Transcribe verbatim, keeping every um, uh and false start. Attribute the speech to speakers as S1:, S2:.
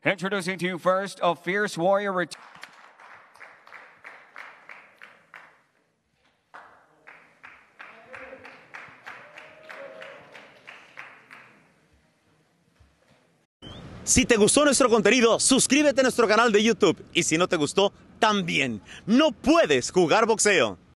S1: Introducing to you first, a Fierce Warrior ret-
S2: Si te gustó nuestro contenido, suscríbete a nuestro canal de YouTube. Y si no te gustó, también. No puedes jugar boxeo.